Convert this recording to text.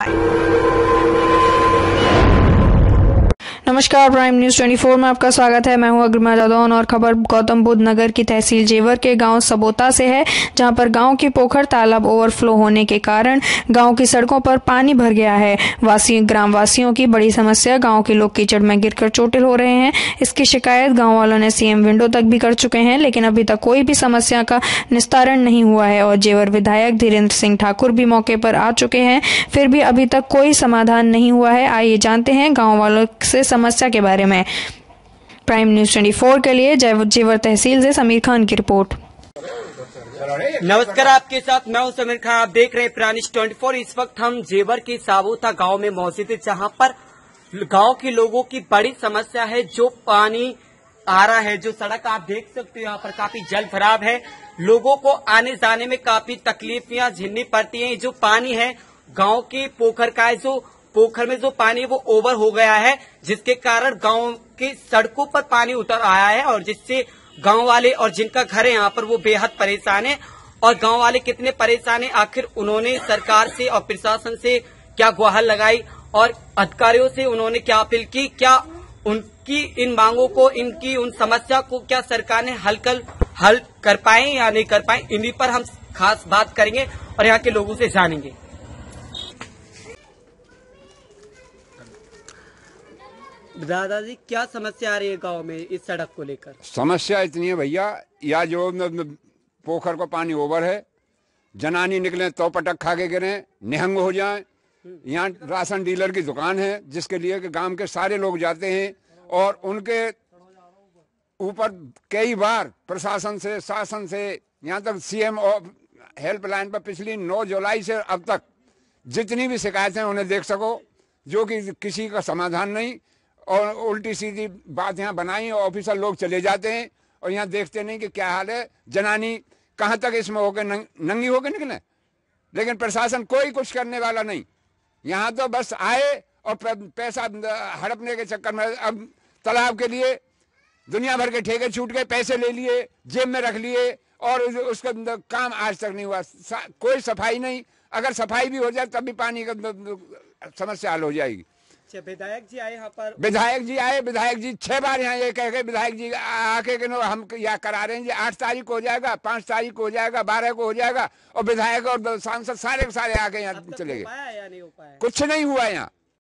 नमस्कार, prime news 24 में आपका स्वागत है। मैं हूं अग्रिमा जादौन और खबर गौतम बुद्ध नगर की तहसील जेवर के गांव सबोता से है, जहां पर गांव की पोखर तालाब ओवरफ्लो होने के कारण गांव की सड़कों पर पानी भर गया है। ग्रामवासियों की बड़ी समस्या, गांव के लोग कीचड़ में गिरकर चोटिल हो रहे हैं। इसकी शिकायत गाँव वालों ने सीएम विंडो तक भी कर चुके हैं, लेकिन अभी तक कोई भी समस्या का निस्तारण नहीं हुआ है। और जेवर विधायक धीरेन्द्र सिंह ठाकुर भी मौके पर आ चुके हैं, फिर भी अभी तक कोई समाधान नहीं हुआ है। आइए जानते हैं गाँव वालों से समस्या के बारे में। प्राइम न्यूज 24 के लिए जेवर तहसील से समीर खान की रिपोर्ट। नमस्कार, आपके साथ मैं हूं समीर खान। आप देख रहे हैं प्राइम न्यूज 24। इस वक्त हम जेवर के साबोता गांव में मौजूद है, जहां पर गांव के लोगों की बड़ी समस्या है। जो पानी आ रहा है, जो सड़क आप देख सकते हो यहाँ पर काफी जल भराव है। लोगों को आने जाने में काफी तकलीफियां झेलनी पड़ती हैं। जो पानी है गांव के पोखर का है, जो पोखर में जो पानी है वो ओवर हो गया है, जिसके कारण गांव की सड़कों पर पानी उतर आया है और जिससे गांव वाले और जिनका घर है यहाँ पर वो बेहद परेशान है। और गांव वाले कितने परेशान है, आखिर उन्होंने सरकार से और प्रशासन से क्या गुहार लगाई और अधिकारियों से उन्होंने क्या अपील की, क्या उनकी इन मांगों को, इनकी उन समस्या को क्या सरकार ने हल कर पाए या नहीं कर पाए, इन्हीं पर हम खास बात करेंगे और यहाँ के लोगों से जानेंगे। दादाजी, क्या समस्या आ रही है गांव में इस सड़क को लेकर? समस्या इतनी है भैया, या जो पोखर को पानी ओवर है, जनानी निकले तो पटक खा के गिरे, निहंग हो जाए। यहाँ राशन डीलर की दुकान है, जिसके लिए कि गांव के सारे लोग जाते हैं और उनके ऊपर कई बार प्रशासन से, शासन से, यहाँ तक सीएम हेल्पलाइन पर पिछली 9 जुलाई से अब तक जितनी भी शिकायतें उन्हें देख सको, जो कि किसी का समाधान नहीं। और उल्टी सीधी बात यहाँ बनाई और ऑफिसर लोग चले जाते हैं और यहाँ देखते नहीं कि क्या हाल है। जनानी कहाँ तक इसमें होकर नंगी होकर निकले, लेकिन प्रशासन कोई कुछ करने वाला नहीं। यहाँ तो बस आए और पैसा हड़पने के चक्कर में अब तालाब के लिए दुनिया भर के ठेके छूट गए, पैसे ले लिए, जेब में रख लिए और उसका काम आज तक नहीं हुआ। कोई सफाई नहीं, अगर सफाई भी हो जाए तब भी पानी का समस्या हल हो जाएगी। विधायक जी आए यहाँ पर? विधायक जी 6 बार यहाँ ये कह गए, विधायक जी आके हम यहाँ करा रहे हैं जी, 8 तारीख को हो जाएगा, 5 तारीख को हो जाएगा, 12 को हो जाएगा। और विधायक और सांसद सारे के सारे आके यहाँ चले गए, या नहीं हो पाया? कुछ नहीं हुआ यहाँ।